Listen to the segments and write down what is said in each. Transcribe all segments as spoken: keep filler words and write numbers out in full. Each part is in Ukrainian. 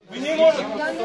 Мені можуть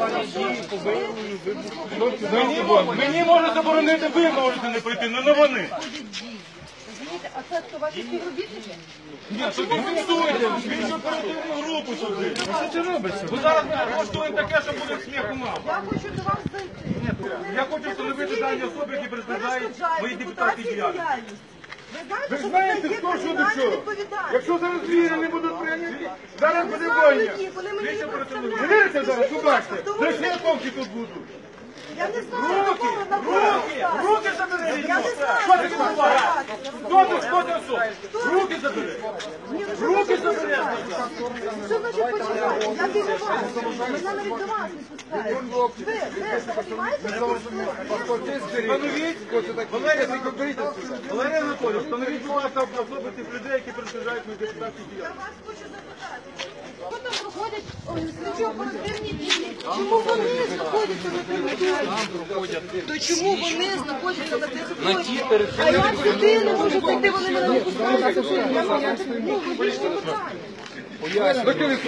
мені можуть заборонити, ви можете не прийти, але не вони. А це хто, ваші співробітники? Ні, що ви фіксуєте, більшу оперативну групу сюди. Що це робиться? Бо зараз ми влаштуємо таке, що буде сміху мало. Я хочу до вас зайти. Я хочу встановити дані особи, які перешкоджають своїй депутатській діяльності. Ви Ви знаєте, знаєте, що хто це що є до чого? кримінальна відповідальність? Якщо зараз звіри не будуть прийняті, зараз буде знаю війна. їх, вони мені Більше не оперативну. представляють. Ви вірите зараз, Скажіть, побачите, будь ласка, де святковки тут будуть. Я не знаю, на Руки, кого, на кого руки, стати. руки забери. Я не знаю, Що на ти кого тут стати. Хто ти, хто ти особа? Руки забери. Ні, ви що Руки значить забери. почекайте? Що значить почекайте? Я біля вас. Мене навіть до вас не пускають. Ви, ви, ви маєте такі Встановіть, Валерій Валерій Анатолійович, встановіть, будь ласка, особи тих людей, які перешкоджають моїй депутатській Я діяльності. вас хочу запитати. Що там проходять слідчо-оперативні дії? Чому вони знаходяться на території? То чому вони знаходяться на території? А я сюди не можу зайти, вони мене не пускають сюди. Я вам ну, вибачте питання.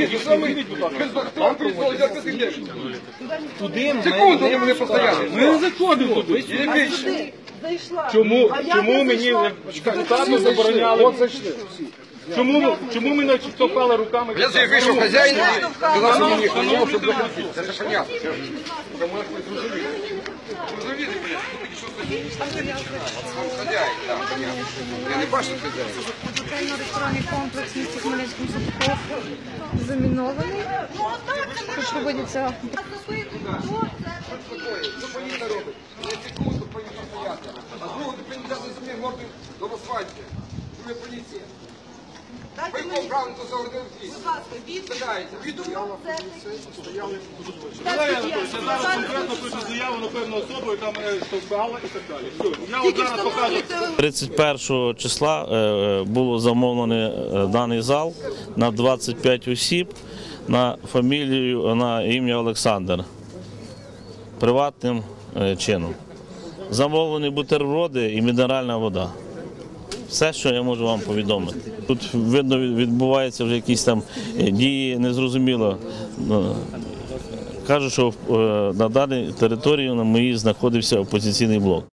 Секунду, я не постояли. Ми не заходимо туди. Сюди зайшла. Чому, А я чому не мені зайшла. депутати забороняли? Чому, чому ми не штовхали руками? Я здесь вышел хозяин и сказал, что мне не хотел, чтобы Встановлюйте заходить. Это же понятно. Хозяин, да, понятно. Я не бачу хозяина. Готельно-ресторанний комплекс в місті Хмельницькому Сапков замінований. Тут проводяться Секунду, полиция стояти. А другу ти повинні взяти за мною морду до асфальті. Що ви поліція? Ви правильно тут загородили вхід. Будь ласка, від Сідаєте, віду. Валерій Анатолійович, я зараз конкретно пишу заяву на певну особу, яка мене штовхала і так далі. Все, я от зараз покажу. тридцять першого числа е, було замовлений е, даний зал на двадцять п'ять осіб на фамілію, на ім'я Олександр приватним е, чином. Замовлені бутерброди і мінеральна вода. Все, що я можу вам повідомити. Тут, видно, відбуваються вже якісь там дії, незрозуміло. Кажуть, що е, на даній території на моїй знаходився опозиційний блок.